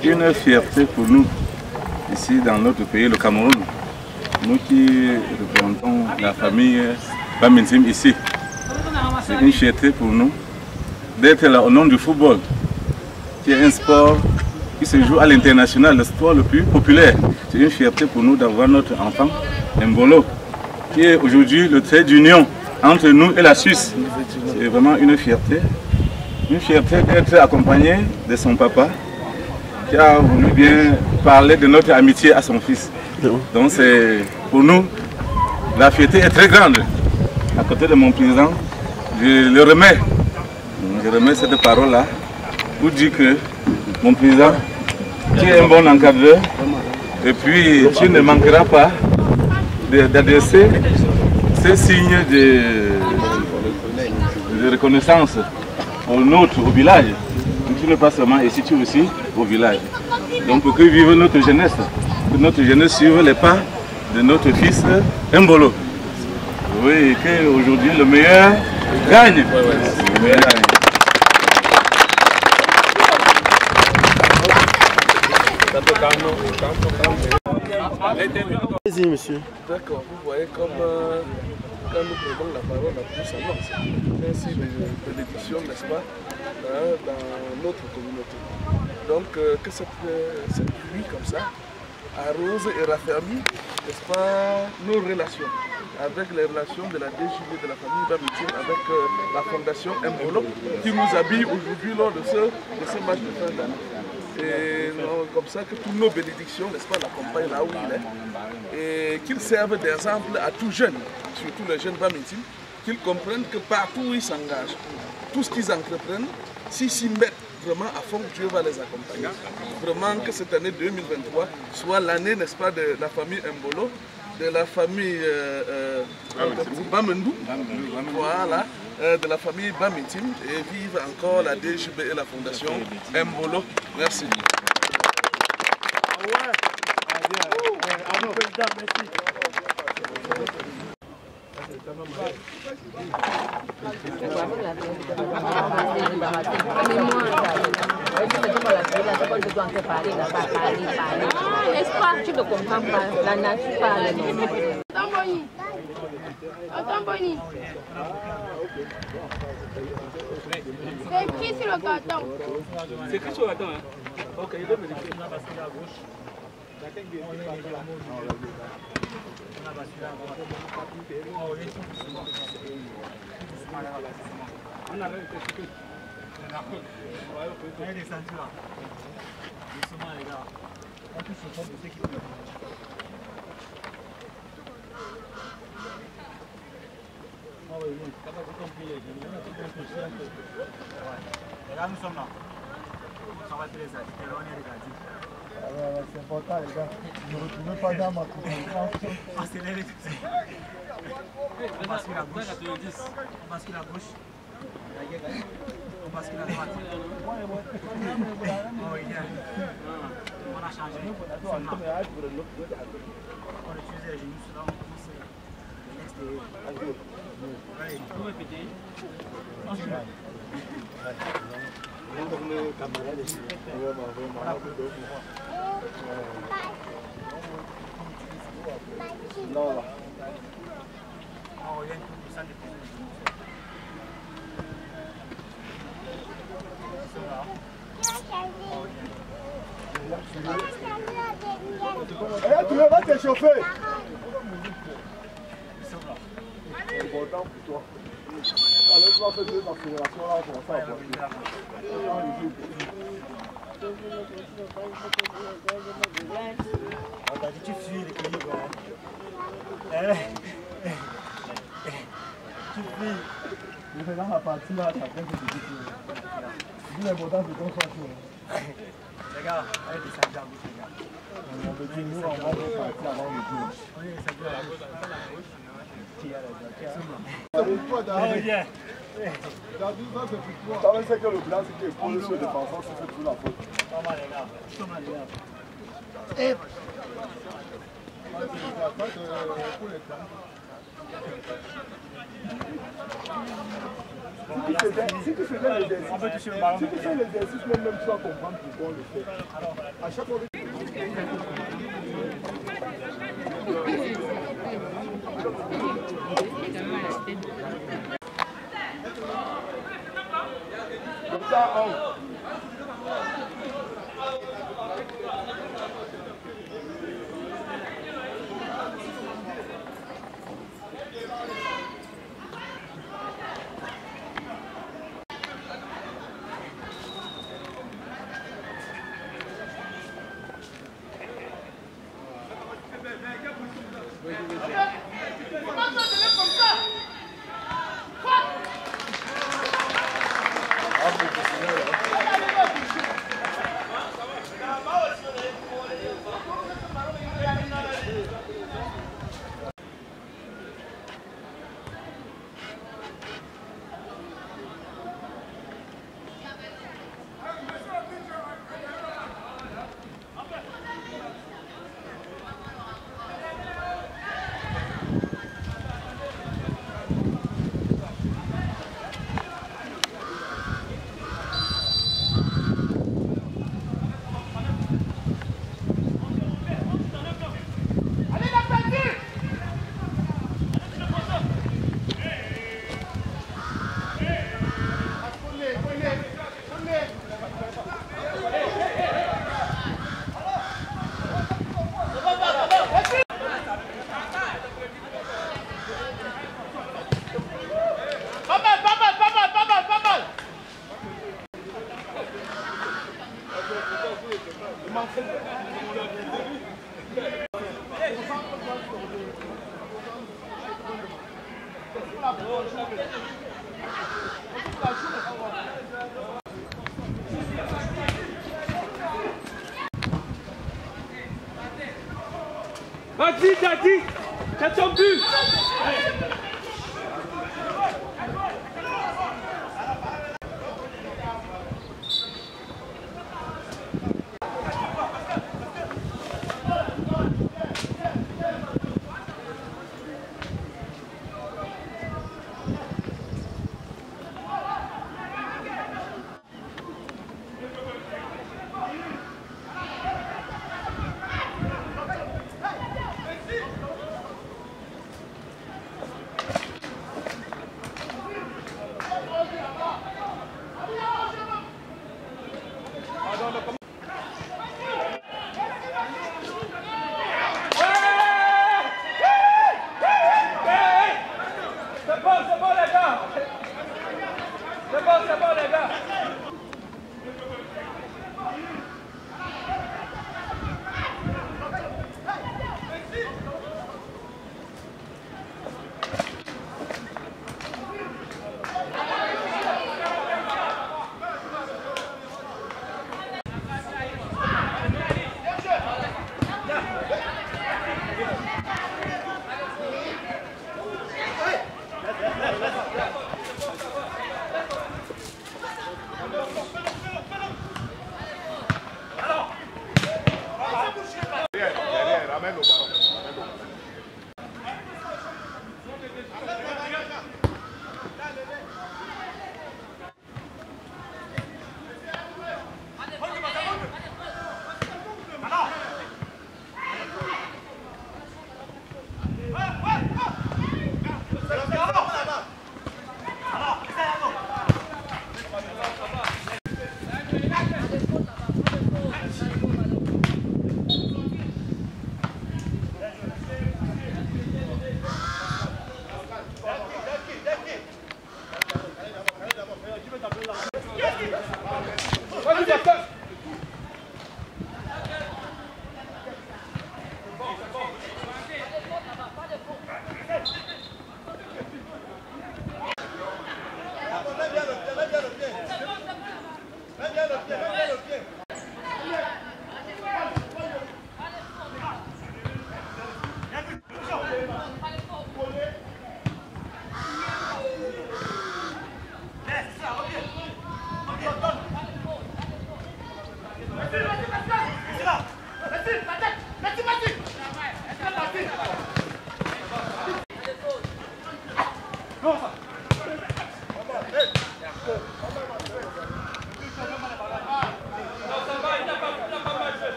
C'est une fierté pour nous, ici dans notre pays, le Cameroun. Nous qui représentons la famille Bamintim ici. C'est une fierté pour nous d'être là au nom du football, qui est un sport qui se joue à l'international, le sport le plus populaire. C'est une fierté pour nous d'avoir notre enfant, Mbolo, qui est aujourd'hui le trait d'union entre nous et la Suisse. C'est vraiment une fierté. Une fierté d'être accompagné de son papa, qui a voulu bien parler de notre amitié à son fils. Donc c'est pour nous, la fierté est très grande. À côté de mon président, je remets cette parole-là pour dire que mon président, tu es un bon encadreur et puis tu ne manqueras pas d'adresser ces signes de reconnaissance au village. Tu ne pas seulement ici, tu aussi au village. Donc pour que vive notre jeunesse, que notre jeunesse suive les pas de notre fils Mbolo. Oui, qu'aujourd'hui le meilleur gagne. Le meilleur gagne. Vas-y, monsieur. D'accord, vous voyez comme quand nous prenons la parole à tous, c'est un signe de l'édition, n'est-ce pas, dans notre communauté. Donc que cette pluie comme ça arrose et raffermit, n'est-ce pas, nos relations, avec les relations de la DJB de la famille Bamintim, avec la fondation Mbolo, qui nous habille aujourd'hui lors de ce match de fin d'année. Et comme ça que toutes nos bénédictions, n'est-ce pas, l'accompagnent là où il est. Et qu'ils servent d'exemple à tous jeunes, surtout les jeunes Bamintim, qu'ils comprennent que partout où ils s'engagent, tout ce qu'ils entreprennent, s'ils s'y mettent vraiment à fond, Dieu va les accompagner. Vraiment que cette année 2023 soit l'année, n'est-ce pas, de la famille Mbolo, de la famille Bamendou, voilà, de la famille Bamintim, et vive encore la DJB et la fondation Mbolo. Merci. L'espoir, tu ne comprends pas, la nature parle. Attends, Bonnie. C'est écrit sur le carton. C'est écrit sur le carton, hein? Ok, il doit vérifier. On a basculé à gauche. On a réussi. On est descendu là. Doucement les gars. On touche au fond de ce qui peut. Ah oui, oui. T'as pas compris les gens. Et là nous sommes là. Ça va très ça. On est regardé. C'est important les gars. Ne retrouvez pas dans ma concentration. Accélérez tout ça. On bascule à gauche. On bascule à gauche. On bascule à droite. Oh, yeah. On a changé. On utilise les genoux. Là, on commence l'extérieur. Allez, vous répétez. Non, On revient tout ça dépend. Eh, tu vas t'échauffer. C'est important pour toi. Alors, tu vas faire deux accélérations là pour ça. Tu fuis l'équilibre. Tu fuis. Mais c'est dans la partie là, ça fait que tu dis l'important c'est qu'on soit chaud. Les gars, allez descendre à gauche, les gars. On veut dire, nous, on va partir avant le jour. On est descendu à la gauche. Ça veut dire que le blanc, c'est qu'il faut sur le défenseur, c'est fait tout la faute. Comment les gars? Comment les gars? Et l'exercice, même tu vas comprendre pourquoi on le fait. À chaque fois. Comme ça, Vas-y, Daddy, c'est ton but.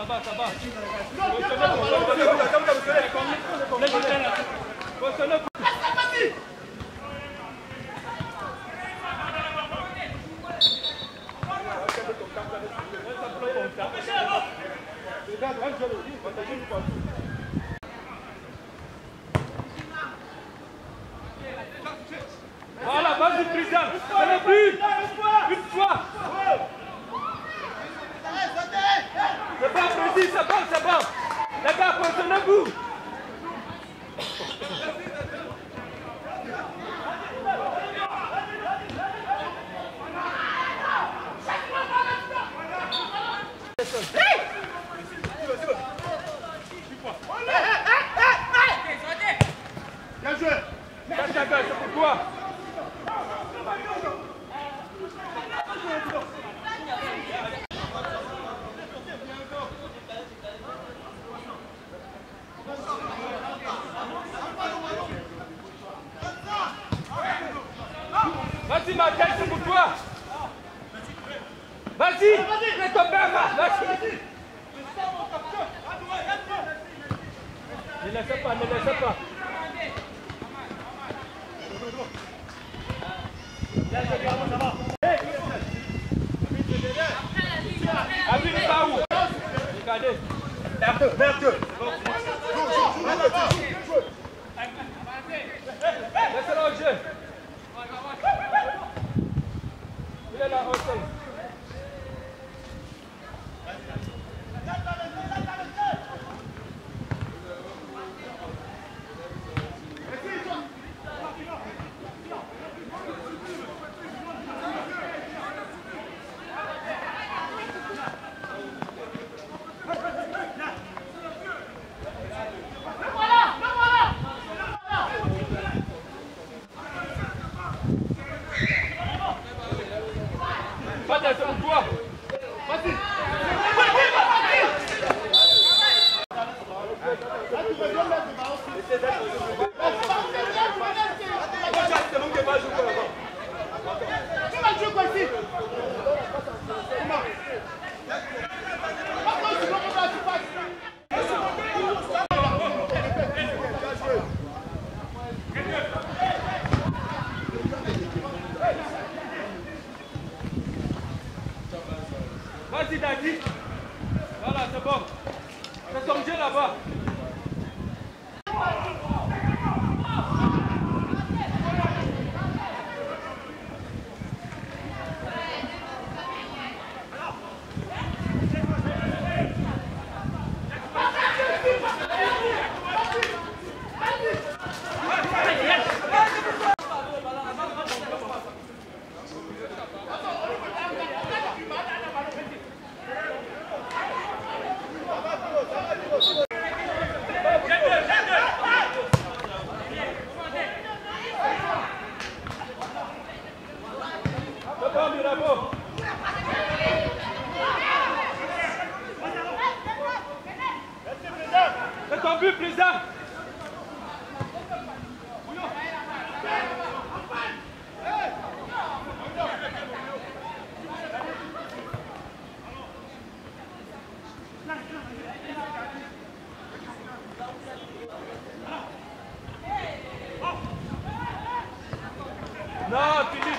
va, ça va. Voilà, vas-y, président. Ça n'est plus. Une fois. C'est bon, président, c'est bon, c'est bon. Les gars, positionnez-vous. Bien joué. C'est pour toi. Vas-y, Martin, c'est pour toi. Vas-y, fais ton père, vas-y. Ne laissez pas, ne laissez pas. Abîme pas où? Regardez. Laissez-le au jeu. Il est là, au sol. Vas-y, Dadi. Voilà, c'est bon. C'est ton jeu là-bas. C'est ton but, président. Non, Philippe.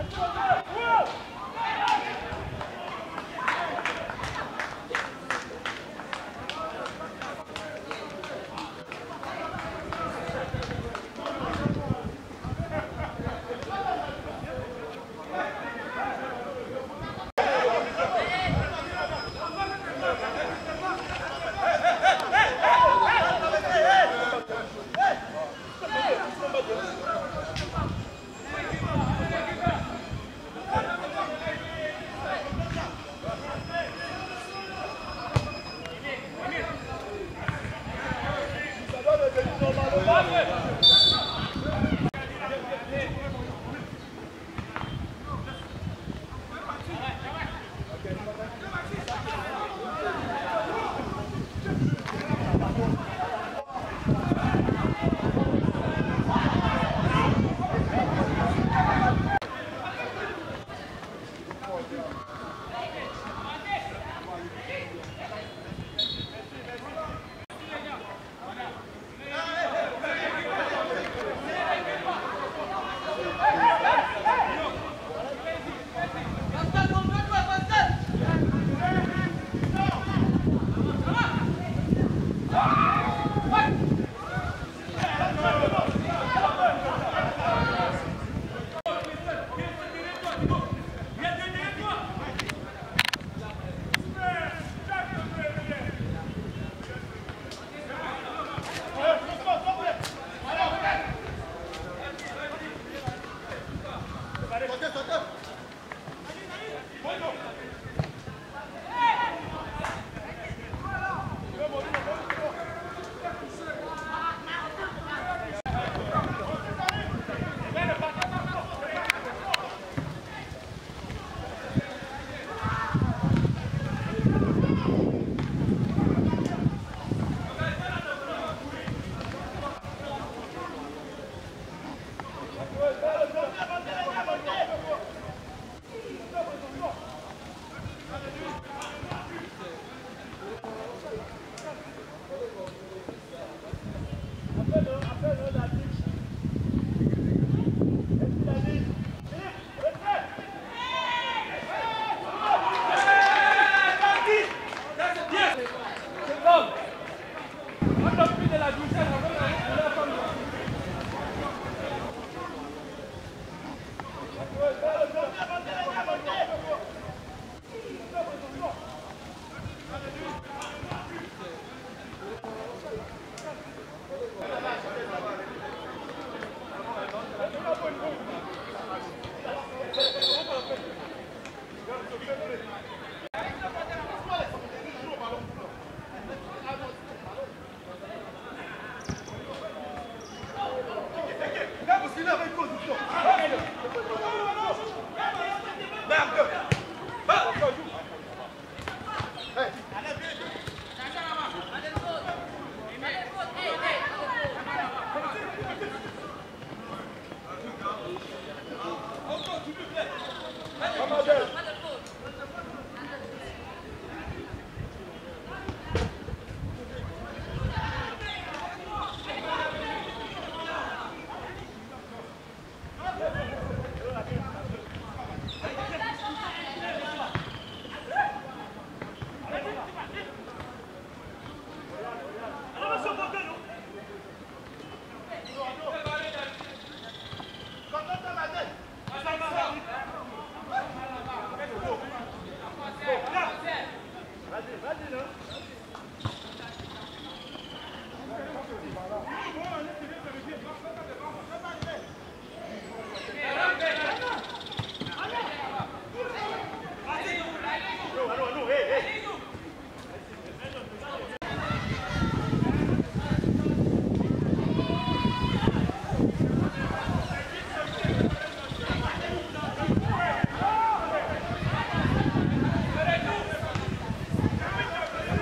Allez,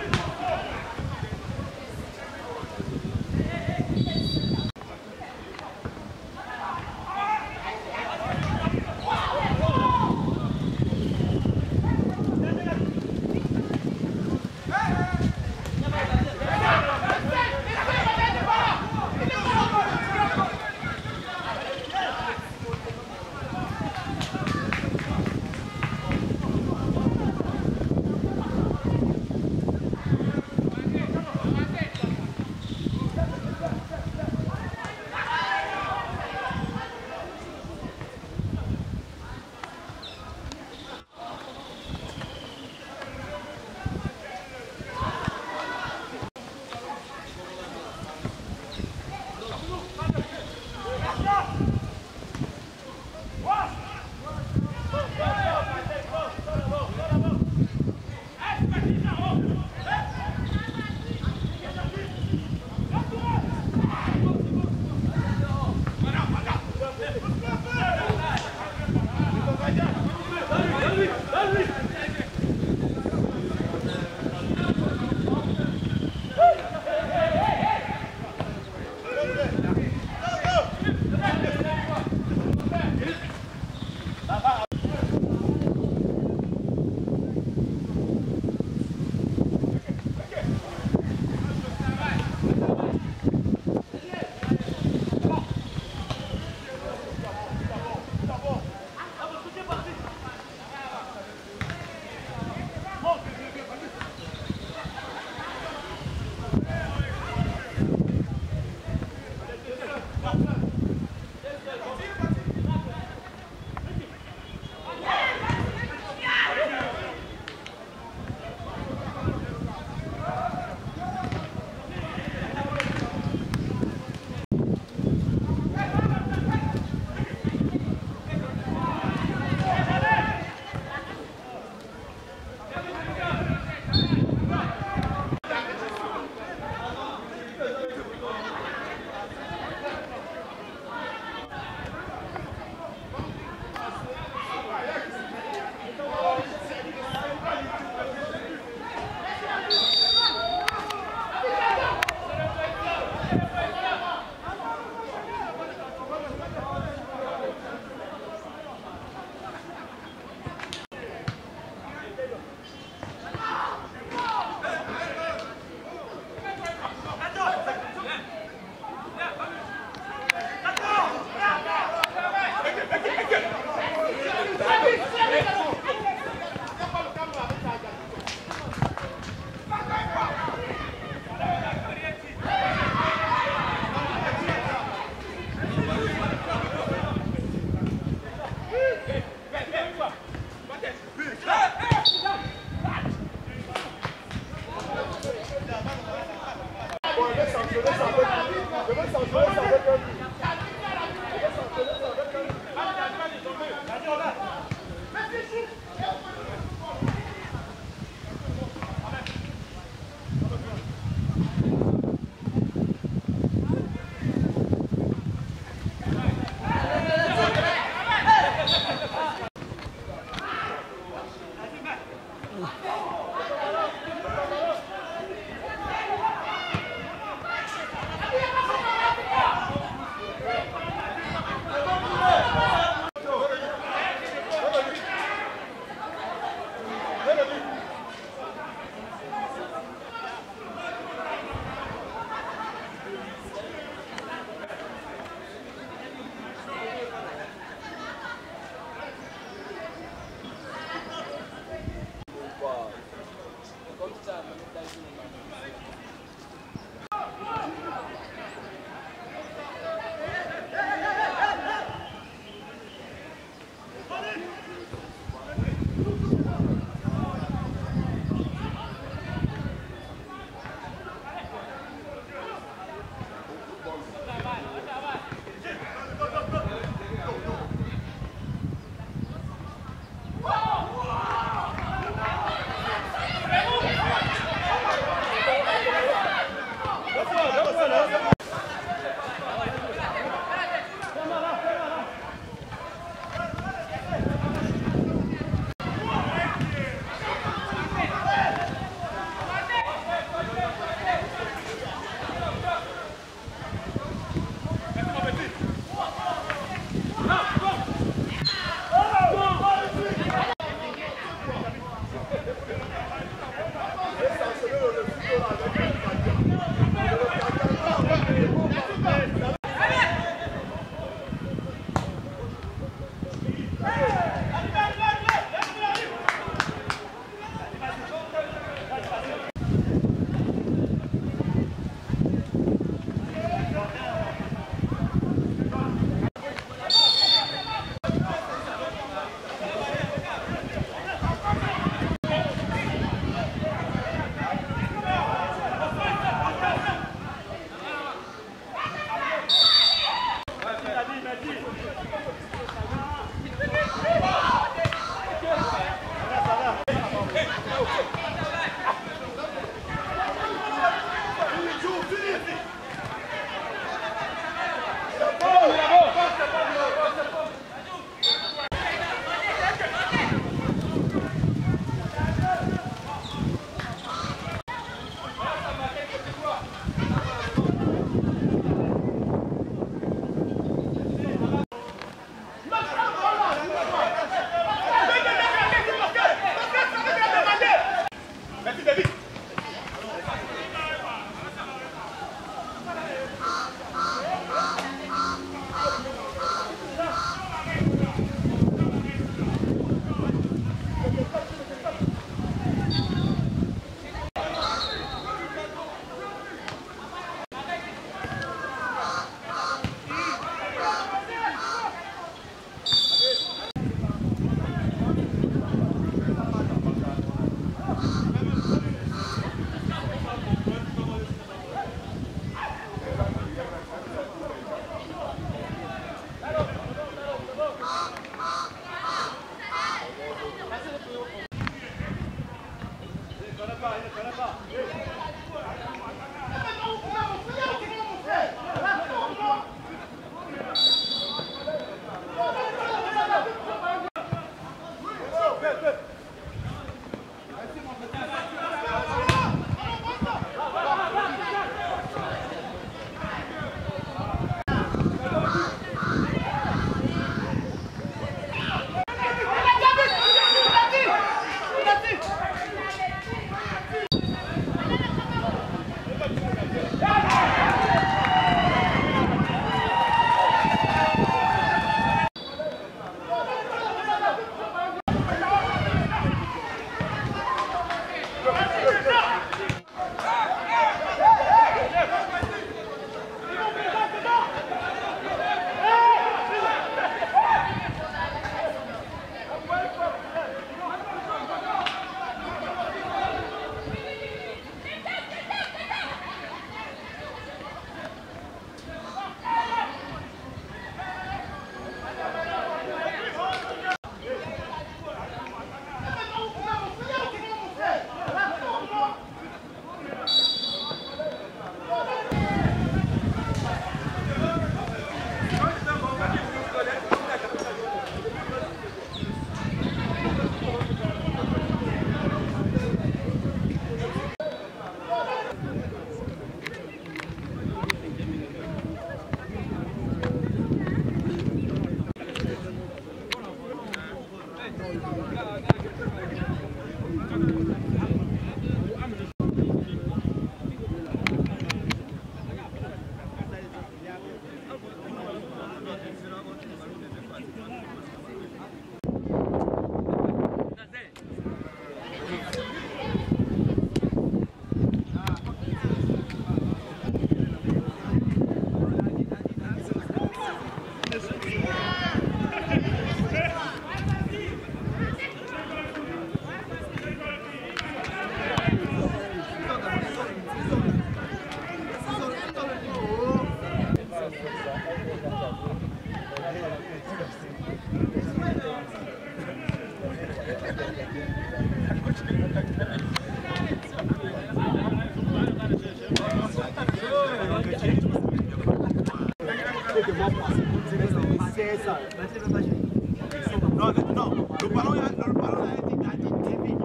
Non, le ballon a été gardé très vite.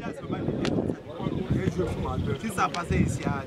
Si ça passait ici à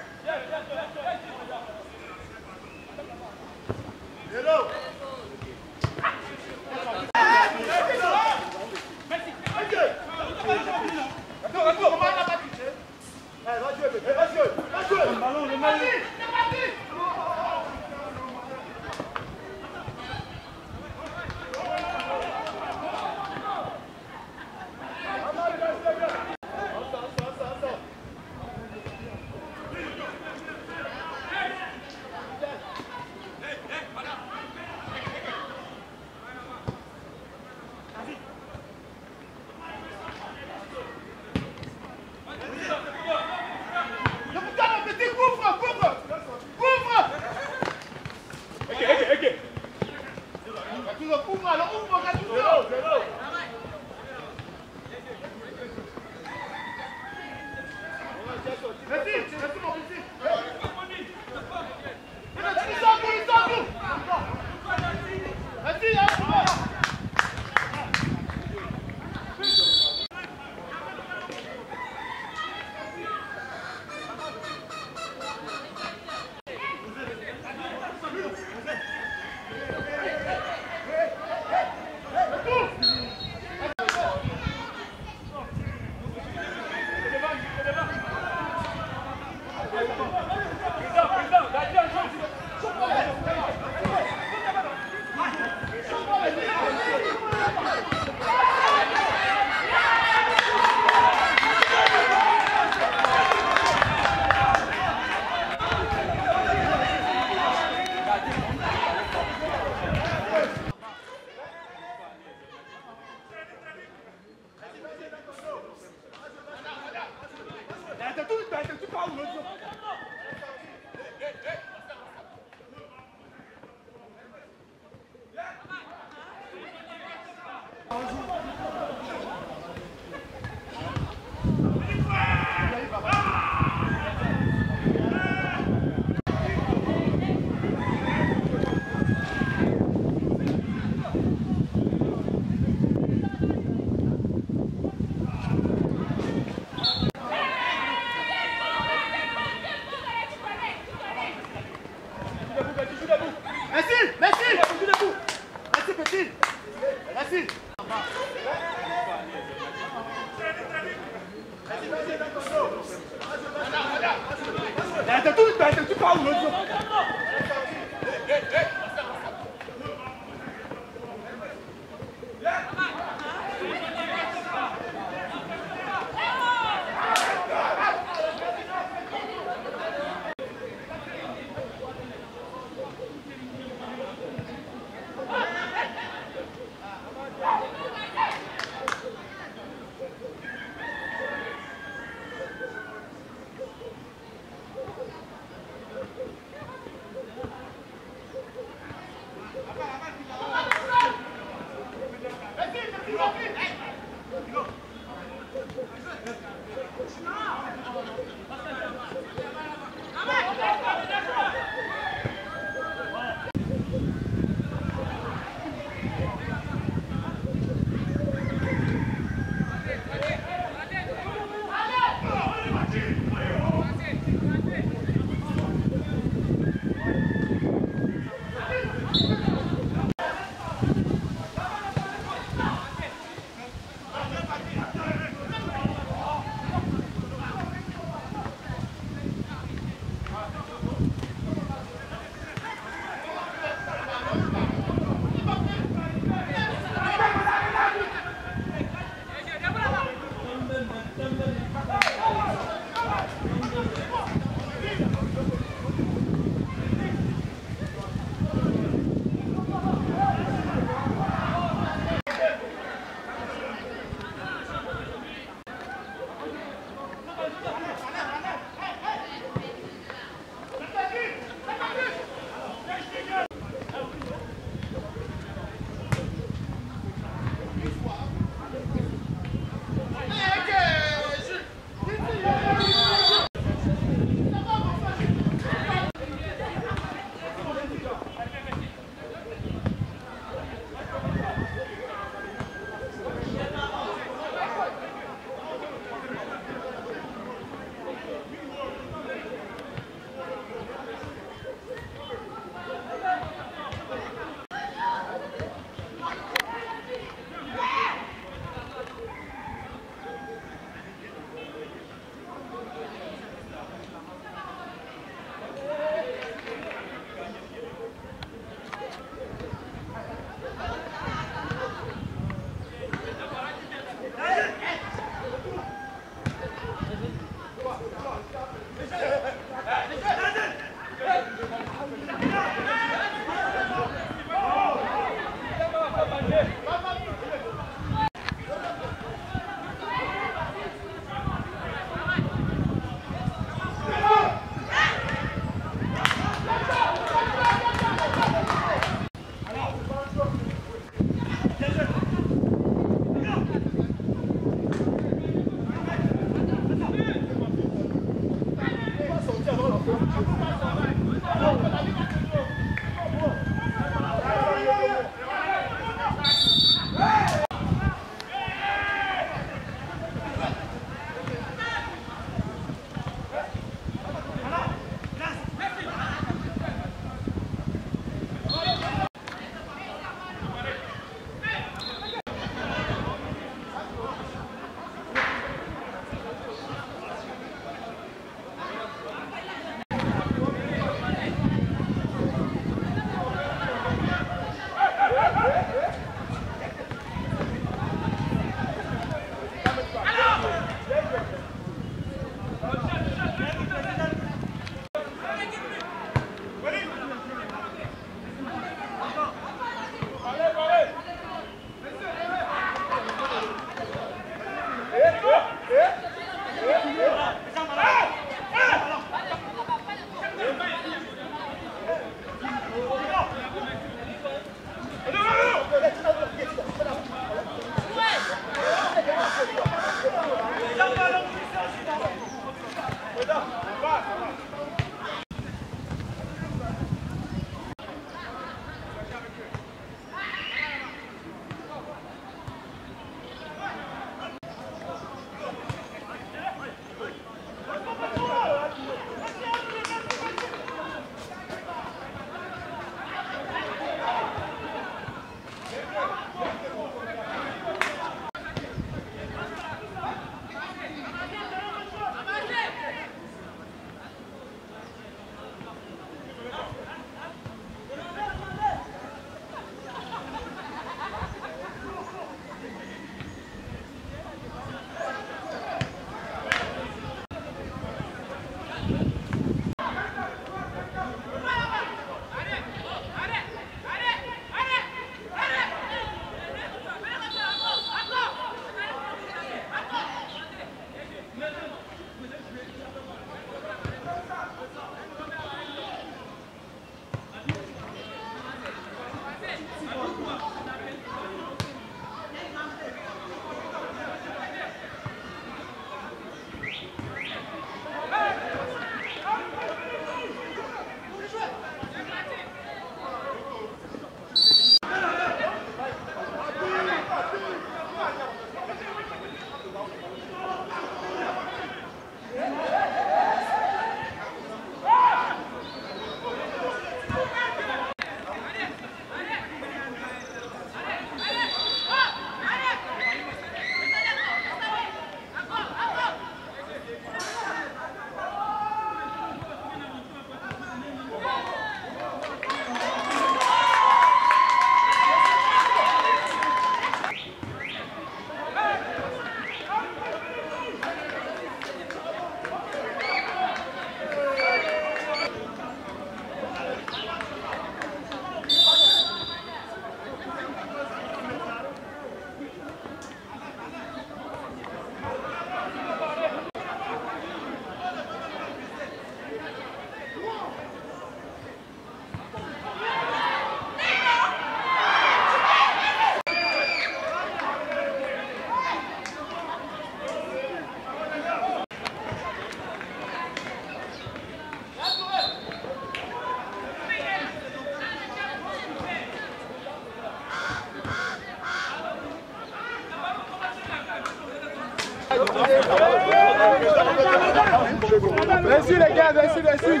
Merci les gars, merci, merci.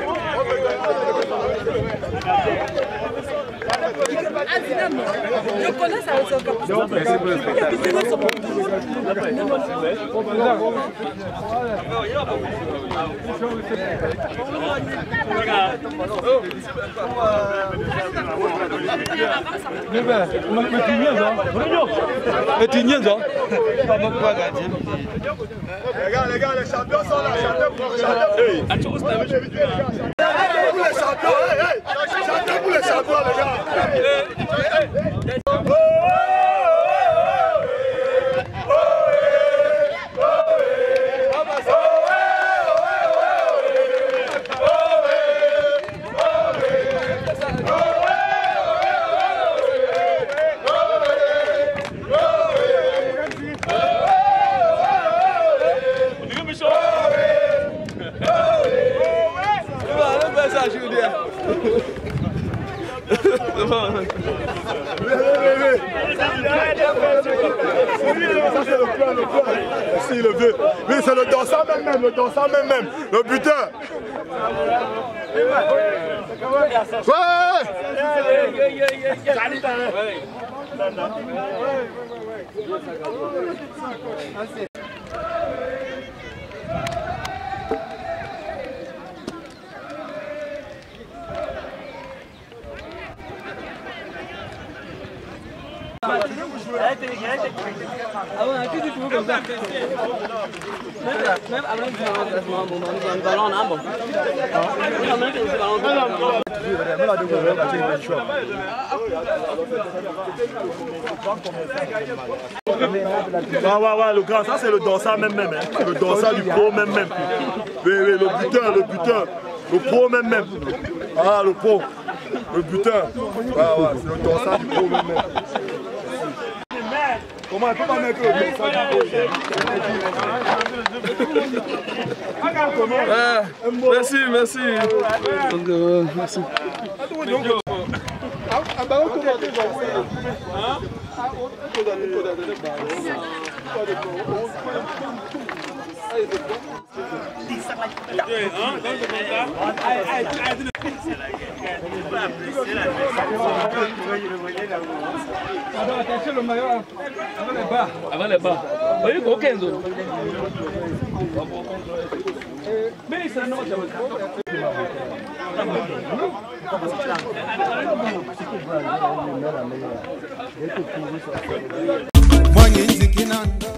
Je connais ça aussi. Les gars, les champions sont là, champions pour les champions. Chantez pour les champions, les gars. Si le vieux, oui, c'est le dansant même, le buteur. Ah ouais, un cul du tout comme ça. Même avant que le ballon en amont. Ouais, le grand, ça c'est le dorsal même. Hein. C'est le dorsal du pro même. Oui, le buteur. Le pro même. Ah, le pro. Le buteur. Ouais, c'est le dorsal du pro même. Comment tu vas mettre le dorsal du pro? Merci. Donc, merci. Avant les bas. Oui, aucun zone. Mais c'est un autre.